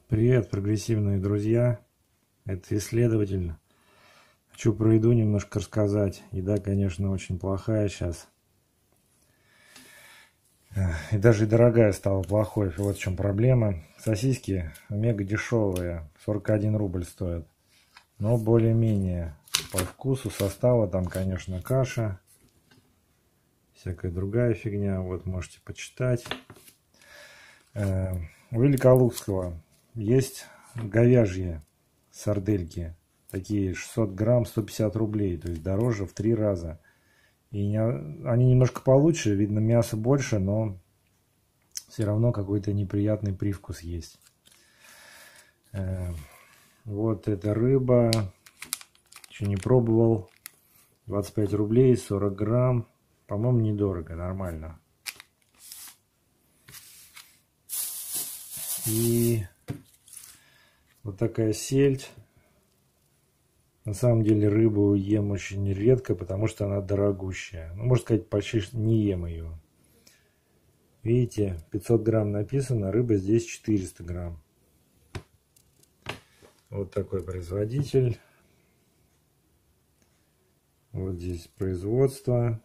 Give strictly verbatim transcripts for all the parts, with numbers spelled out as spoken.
Привет, прогрессивные друзья. Это исследователь. Хочу про еду немножко рассказать. Еда, конечно, очень плохая сейчас. И даже и дорогая стала плохой. Вот в чем проблема. Сосиски мега дешевые. сорок один рубль стоят. Но более-менее по вкусу, состава. Там, конечно, каша. Всякая другая фигня. Вот можете почитать. У Великолукского есть говяжьи сардельки. Такие шестьсот грамм, сто пятьдесят рублей. То есть дороже в три раза. И не, они немножко получше. Видно, мяса больше, но все равно какой-то неприятный привкус есть. Э, вот эта рыба. Еще не пробовал. двадцать пять рублей, сорок грамм. По-моему, недорого, нормально. И вот такая сельдь. На самом деле рыбу ем очень редко, потому что она дорогущая. Ну, можно сказать, почти не ем ее. Видите, пятьсот грамм написано, рыба здесь четыреста грамм. Вот такой производитель. Вот здесь производство.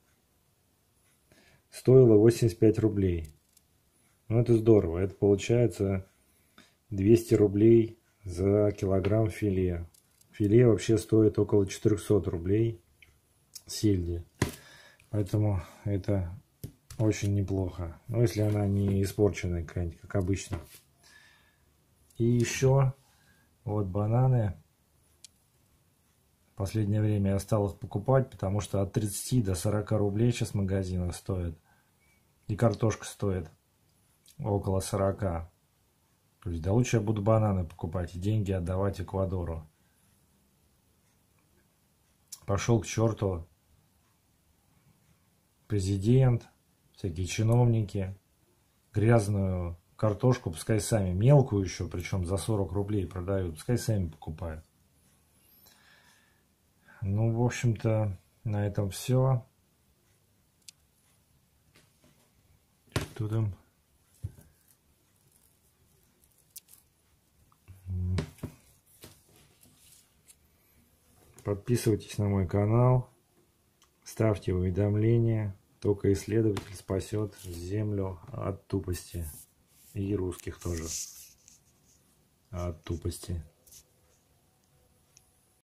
Стоило восемьдесят пять рублей. Ну, это здорово. Это получается двести рублей за килограмм филе. Филе вообще стоит около четырехсот рублей сельди. Поэтому это очень неплохо. Но если она не испорченная какая-нибудь, как обычно. И еще вот бананы. В последнее время я стал их покупать, потому что от тридцати до сорока рублей сейчас магазины стоят. И картошка стоит около сорока. То есть, да лучше я буду бананы покупать и деньги отдавать Эквадору. Пошел к черту президент, всякие чиновники. Грязную картошку пускай сами, мелкую еще, причем за сорок рублей продают, пускай сами покупают. Ну, в общем-то, на этом все. Что там? Подписывайтесь на мой канал, ставьте уведомления. Только исследователь спасет Землю от тупости. И русских тоже от тупости.